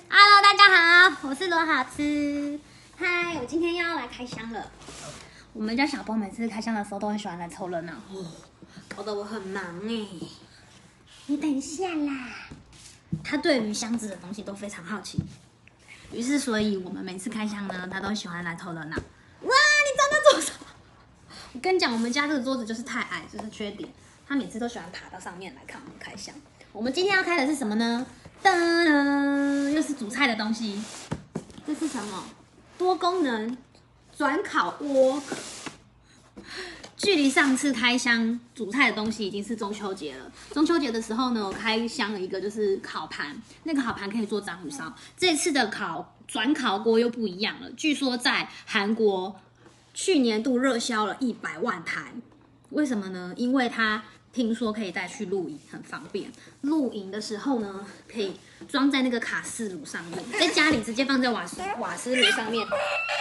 Hello， 大家好，我是罗好吃。嗨，我今天又要来开箱了。我们家小波每次开箱的时候都很喜欢来凑热闹，搞得我很忙哎。你等一下啦。他对于箱子的东西都非常好奇，于是所以我们每次开箱呢，他都喜欢来凑热闹。哇，你站在桌上！我跟你讲，我们家这个桌子就是太矮，这是缺点。他每次都喜欢爬到上面来看我们开箱。我们今天要开的是什么呢？噔噔，又是煮菜的东西。这是什么？多功能转烤锅。距离上次开箱煮菜的东西已经是中秋节了。中秋节的时候呢，我开箱了一个就是烤盘，那个烤盘可以做章鱼烧。这次的转烤锅又不一样了，据说在韩国去年度热销了100万台。为什么呢？因为它听说可以带去露营，很方便。露营的时候呢，可以装在那个卡式炉上面，在家里直接放在瓦斯炉上面。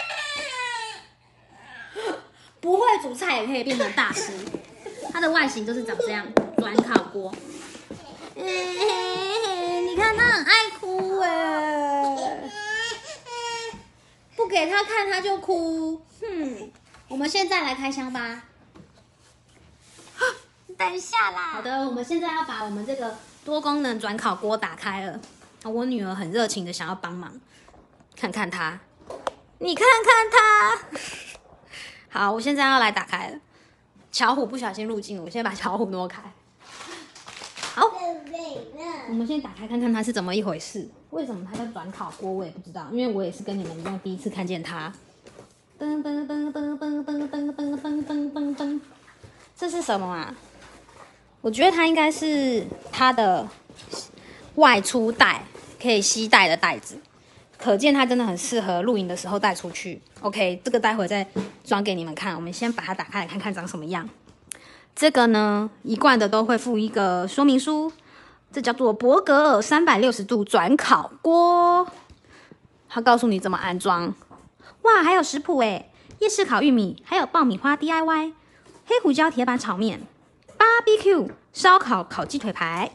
不会煮菜也可以变成大师。它的外形就是长这样，转烤锅。你看他很爱哭哎，不给他看他就哭。我们现在来开箱吧。等一下啦。好的，我们现在要把我们这个多功能转烤锅打开了。我女儿很热情的想要帮忙，看看她，你看看她。好，我现在要来打开了。巧虎不小心入镜了，我先把巧虎挪开。好，我们先打开看看它是怎么一回事。为什么它叫转烤锅，我也不知道，因为我也是跟你们一样第一次看见它。噔噔噔噔噔噔噔噔噔噔噔噔，这是什么啊？我觉得它应该是它的外出袋，可以携带的袋子。可见它真的很适合露营的时候带出去。OK， 这个待会再装给你们看。我们先把它打开来看看长什么样。这个呢，一贯的都会附一个说明书，这叫做伯格尔360度转烤锅。它告诉你怎么安装。哇，还有食谱诶，夜市烤玉米，还有爆米花 DIY， 黑胡椒铁板炒面。BBQ 烧烤烤鸡腿排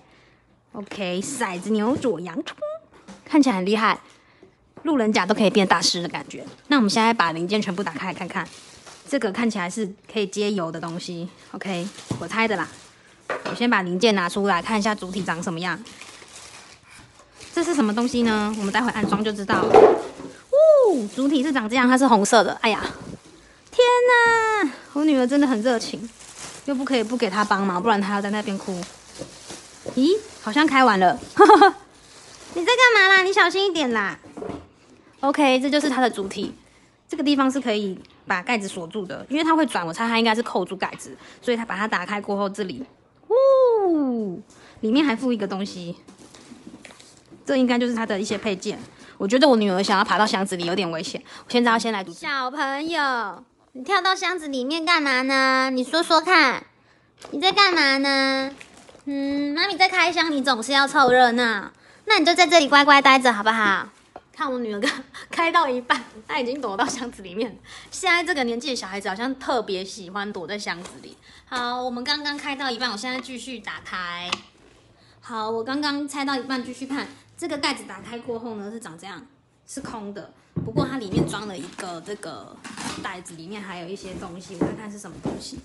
，OK， 骰子牛佐洋葱，看起来很厉害，路人甲都可以变大师的感觉。那我们现在把零件全部打开来看看，这个看起来是可以接油的东西 ，OK， 我猜的啦。我先把零件拿出来看一下主体长什么样。这是什么东西呢？我们待会安装就知道了。主体是长这样，它是红色的。哎呀，天哪！我女儿真的很热情。又不可以不给他帮忙，不然他要在那边哭。咦，好像开完了。你在干嘛啦？你小心一点啦。OK， 这就是它的主体。这个地方是可以把盖子锁住的，因为它会转，我猜它应该是扣住盖子，所以它把它打开过后，这里，里面还附一个东西。这应该就是它的一些配件。我觉得我女儿想要爬到箱子里有点危险，我现在要先来小朋友。你跳到箱子里面干嘛呢？你说说看，你在干嘛呢？妈咪在开箱，你总是要凑热闹，那你就在这里乖乖待着好不好？看我女儿开到一半，她已经躲到箱子里面。现在这个年纪的小孩子好像特别喜欢躲在箱子里。好，我们刚刚开到一半，我现在继续打开。好，我刚刚拆到一半，继续看这个盖子打开过后呢，是长这样，是空的。不过它里面装了一个这个袋子，里面还有一些东西，我看看是什么东西。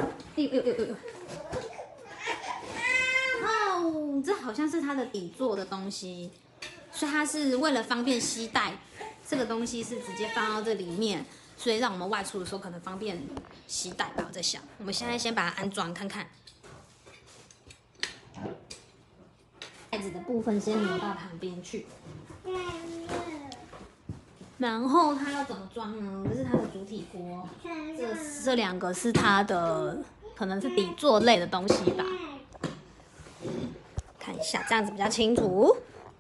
这好像是它的底座的东西，所以它是为了方便携带，这个东西是直接放到这里面，所以让我们外出的时候可能方便携带吧。我在想，我们现在先把它安装看看。袋子的部分先挪到旁边去。然后它要怎么装呢？这是它的主体锅，这两个是它的，可能是底座类的东西吧。看一下，这样子比较清楚。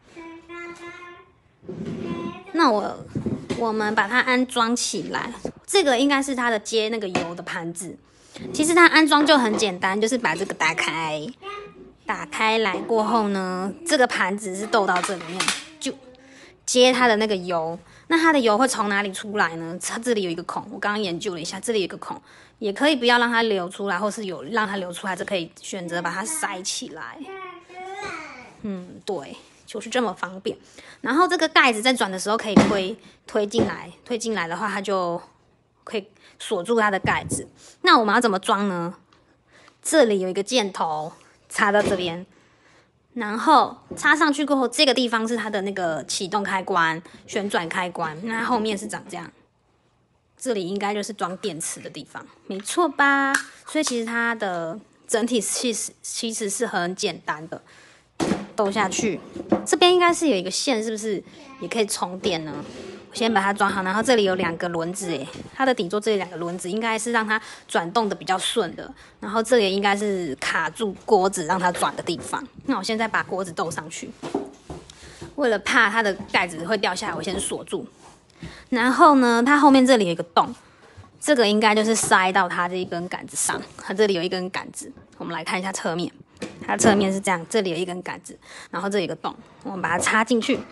那我们把它安装起来。这个应该是它的接那个油的盘子。其实它安装就很简单，就是把这个打开，打开来过后呢，这个盘子是斗到这里面，就接它的那个油。那它的油会从哪里出来呢？它这里有一个孔，我刚刚研究了一下，这里有一个孔，也可以不要让它流出来，或是有让它流出来，就可以选择把它塞起来。对， 就是这么方便。然后这个盖子在转的时候可以推进来，推进来的话，它就可以锁住它的盖子。那我们要怎么装呢？这里有一个箭头插到这边，然后插上去过后，这个地方是它的那个启动开关、旋转开关，那后面是长这样。这里应该就是装电池的地方，没错吧？所以其实它的整体其实是很简单的，抖下去，这边应该是有一个线，是不是也可以充电呢？我先把它装好，然后这里有2个轮子，诶，它的底座这里2个轮子应该是让它转动的比较顺的，然后这里应该是卡住锅子让它转的地方。那我现在把锅子斗上去，为了怕它的盖子会掉下来，我先锁住。然后呢，它后面这里有一个洞，这个应该就是塞到它这一根杆子上。它这里有一根杆子，我们来看一下侧面，它侧面是这样，这里有一根杆子，然后这里有一个洞，我们把它插进去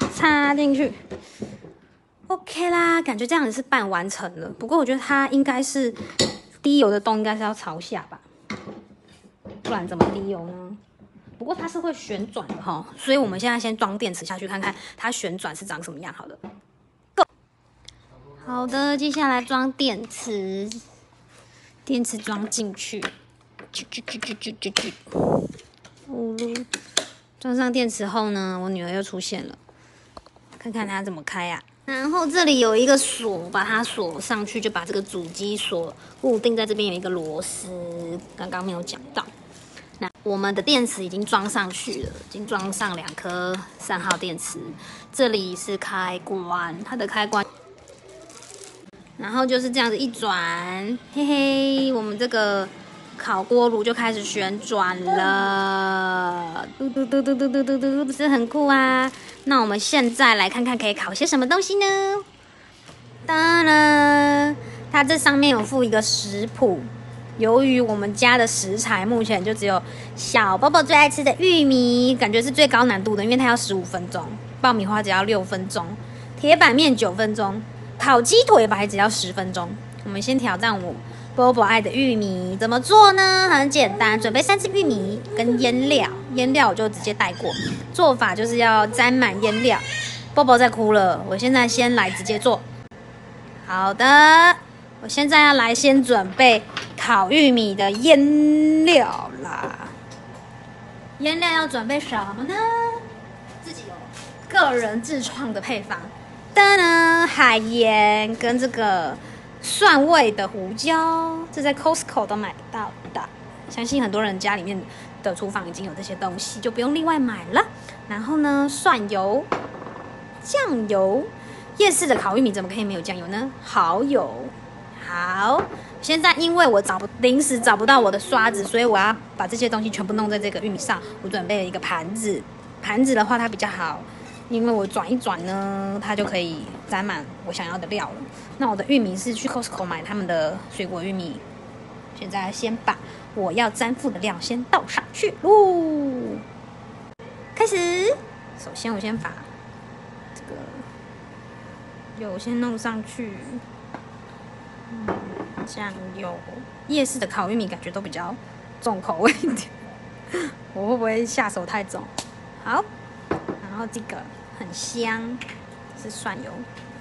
，OK 啦，感觉这样子是半完成了。不过我觉得它应该是滴油的洞，应该是要朝下吧，不然怎么滴油呢？不过它是会旋转的齁，所以我们现在先装电池下去看看它旋转是长什么样。好的。好的，接下来装电池，电池装进去，装上电池后呢，我女儿又出现了，看看她怎么开啊。然后这里有一个锁，把它锁上去，就把这个主机锁固定在这边，有一个螺丝，刚刚没有讲到。那我们的电池已经装上去了，已经装上2颗3号电池，这里是开关，它的开关。然后就是这样子一转，嘿嘿，我们这个烤锅炉就开始旋转了，嘟嘟嘟嘟嘟嘟嘟嘟，不是很酷啊？那我们现在来看看可以烤些什么东西呢？当然，它这上面有附一个食谱。由于我们家的食材目前就只有小宝宝最爱吃的玉米，感觉是最高难度的，因为它要15分钟，爆米花只要6分钟，铁板面9分钟。烤鸡腿吧，还只要10分钟。我们先挑战我波波爱的玉米，怎么做呢？很简单，准备3只玉米跟腌料，腌料我就直接带过。做法就是要沾满腌料。波波在哭了，我现在先来直接做。好的，我现在要来先准备烤玉米的腌料啦。腌料要准备什么呢？自己有个人自创的配方。海盐跟这个蒜味的胡椒，这在 Costco 都买得到的。相信很多人家里面的厨房已经有这些东西，就不用另外买了。然后呢，蒜油、酱油，夜市的烤玉米怎么可以没有酱油呢？蚝油。好，现在因为我临时找不到我的刷子，所以我要把这些东西全部弄在这个玉米上。我准备了一个盘子，盘子的话它比较好。因为我转一转呢，它就可以沾满我想要的料了。那我的玉米是去 Costco 买他们的水果玉米。现在先把我要沾附的料先倒上去喽。开始，首先我先把这个油先弄上去。酱油，夜市的烤玉米感觉都比较重口味一点，我会不会下手太重？好，然后这个。很香，是蒜油，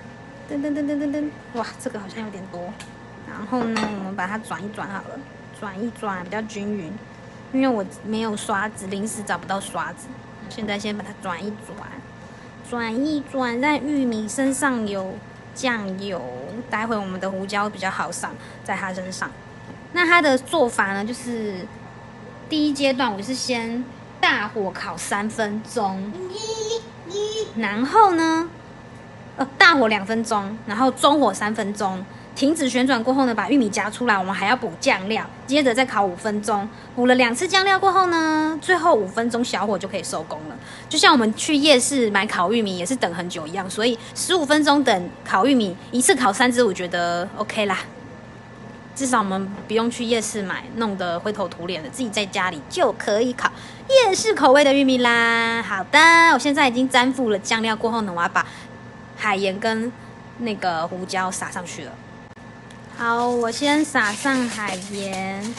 哇，这个好像有点多。然后呢，我们把它转一转好了，转一转比较均匀。因为我没有刷子，临时找不到刷子，现在先把它转一转，让玉米身上有酱油，待会我们的胡椒比较好上在它身上。那它的做法呢，就是第一阶段我是先大火烤3分钟。然后呢，大火2分钟，然后中火3分钟，停止旋转过后呢，把玉米夹出来，我们还要补酱料，接着再烤5分钟，补了2次酱料过后呢，最后5分钟小火就可以收工了。就像我们去夜市买烤玉米也是等很久一样，所以15分钟等烤玉米，一次烤3只，我觉得 OK 啦。至少我们不用去夜市买，弄得灰头土脸的，自己在家里就可以烤夜市口味的玉米啦。好的，我现在已经沾附了酱料过后呢，我要把海盐跟那个胡椒撒上去了。好，我先撒上海盐，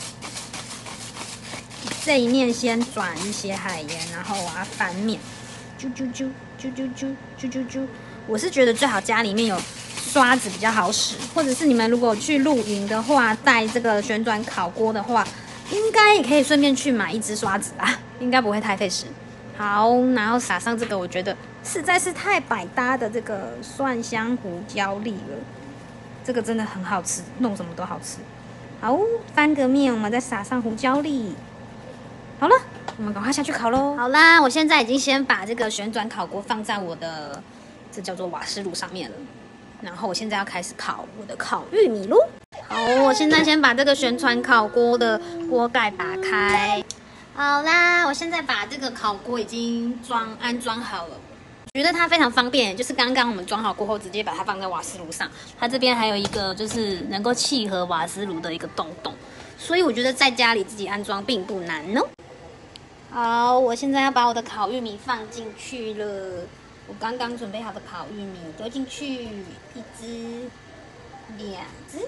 这一面先转一些海盐，然后我要翻面， 啾啾啾啾啾啾啾啾啾。我是觉得最好家里面有刷子比较好使，或者是你们如果去露营的话，带这个旋转烤锅的话，应该也可以顺便去买一支刷子啦，应该不会太费时。好，然后撒上这个，我觉得实在是太百搭的这个蒜香胡椒粒了，这个真的很好吃，弄什么都好吃。好，翻个面，我们再撒上胡椒粒。好了，我们赶快下去烤喽。好啦，我现在已经先把这个旋转烤锅放在我的这叫做瓦斯炉上面了，然后我现在要开始烤我的烤玉米喽。好，我现在先把这个旋转烤锅的锅盖打开。好啦，我现在把这个烤锅已经安装好了，觉得它非常方便，就是刚刚我们装好过后，直接把它放在瓦斯炉上。它这边还有一个就是能够契合瓦斯炉的一个洞洞，所以我觉得在家里自己安装并不难哦。好，我现在要把我的烤玉米放进去了。我刚刚准备好的烤玉米丢进去，一只、两只、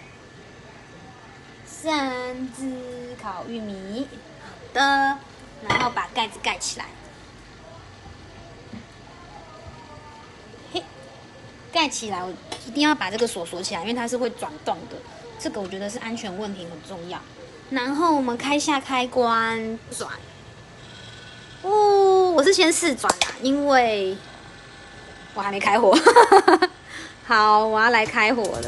三只烤玉米。好的，然后把盖子盖起来。嘿，盖起来，我一定要把这个锁锁起来，因为它是会转动的。这个我觉得是安全问题很重要。然后我们开下开关，转。哦，我是先试转啦，因为我还没开火。好，我要来开火了。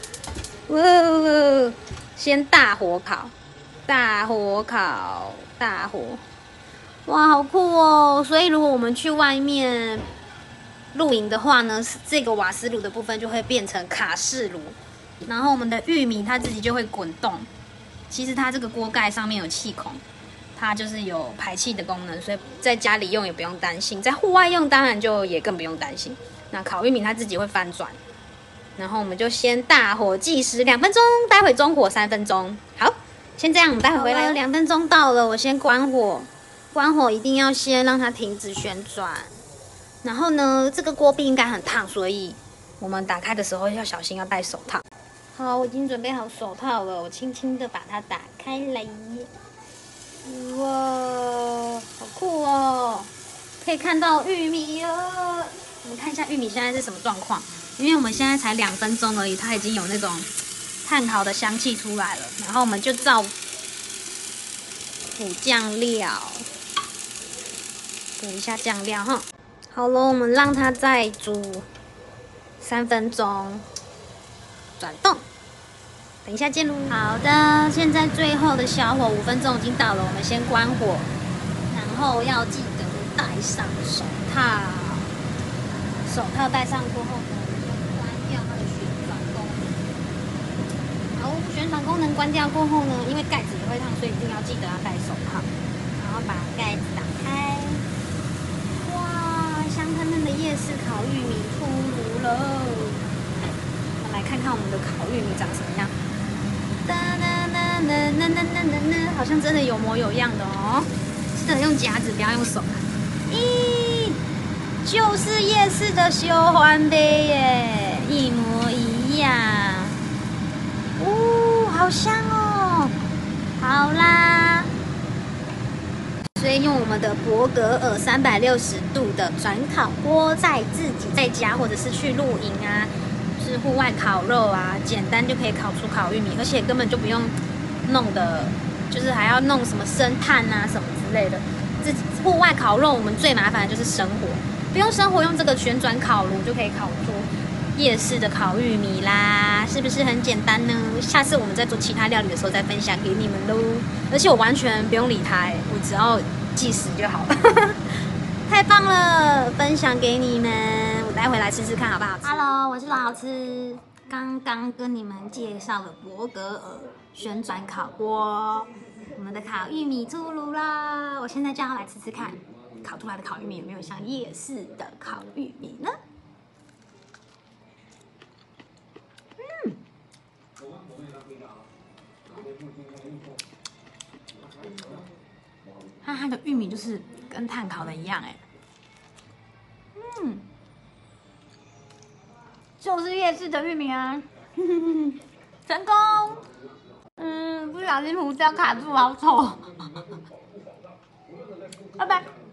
哇，先大火烤，大火烤，大火。哇，好酷哦！所以如果我们去外面露营的话呢，这个瓦斯炉的部分就会变成卡式炉，然后我们的玉米它自己就会滚动。其实它这个锅盖上面有气孔，它就是有排气的功能，所以在家里用也不用担心，在户外用当然就也更不用担心。那烤玉米它自己会翻转，然后我们就先大火计时2分钟，待会中火3分钟。好，先这样，我们待会回来。2分钟到了，我先关火。关火一定要先让它停止旋转，然后呢，这个锅壁应该很烫，所以我们打开的时候要小心，要戴手套。好，我已经准备好手套了，我轻轻的把它打开来。哇，好酷哦！可以看到玉米了。我们看一下玉米现在是什么状况，因为我们现在才2分钟而已，它已经有那种炭烤的香气出来了。然后我们就照补酱料。补一下酱料哈，好了，我们让它再煮3分钟，转动，等一下见喽。好的，现在最后的小火5分钟已经到了，我们先关火，然后要记得戴上手套。手套戴上过后呢，关掉它的旋转功能。好，旋转功能关掉过后呢，因为盖子也会烫，所以一定要记得要戴手套，然后把盖子打开。香喷喷的夜市烤玉米出炉了，我们来看看我们的烤玉米长什么样。哒哒哒哒哒哒哒，好像真的有模有样的哦。记得用夹子，不要用手。咦，就是夜市的修欢杯耶，一模一样。哦，好香哦。好啦。所以用我们的博格尔360度的转烤锅，在自己在家或者是去露营啊，是户外烤肉啊，简单就可以烤出烤玉米，而且根本就不用弄的，就是还要弄什么生炭啊什么之类的。自己户外烤肉，我们最麻烦的就是生火，不用生火，用这个旋转烤炉就可以烤出夜市的烤玉米啦，是不是很简单呢？下次我们在做其他料理的时候再分享给你们喽。而且我完全不用理它，我只要计时就好了。太棒了，分享给你们，我待会来吃吃看好不好？Hello， 我是老吃。刚刚跟你们介绍了博格尔旋转烤锅，我们的烤玉米出炉啦！我现在就要来吃吃看，烤出来的烤玉米有没有像夜市的烤玉米呢？它的玉米就是跟炭烤的一样哎，就是夜市的玉米啊，成功！不小心胡椒卡住，好丑，拜拜。